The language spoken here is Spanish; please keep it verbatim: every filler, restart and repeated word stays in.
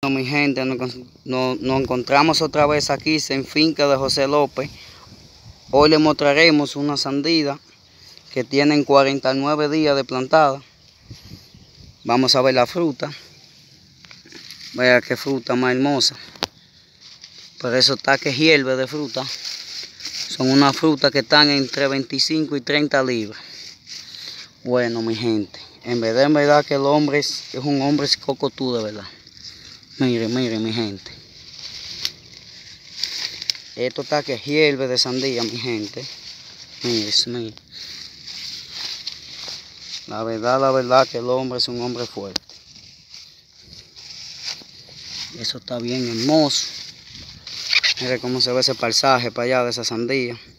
Mi gente, nos, nos, nos encontramos otra vez aquí en finca de José López. Hoy les mostraremos una sandía que tienen cuarenta y nueve días de plantada. Vamos a ver la fruta. Vea qué fruta más hermosa. Por eso está que hierve de fruta. Son unas frutas que están entre veinticinco y treinta libras. Bueno, mi gente, en verdad, en verdad que el hombre es, es un hombre cocotudo, de verdad. Mire, mire, mi gente. Esto está que hierve de sandía, mi gente. Mire, mire. La verdad, la verdad que el hombre es un hombre fuerte. Eso está bien hermoso. Mire cómo se ve ese paisaje para allá de esa sandía.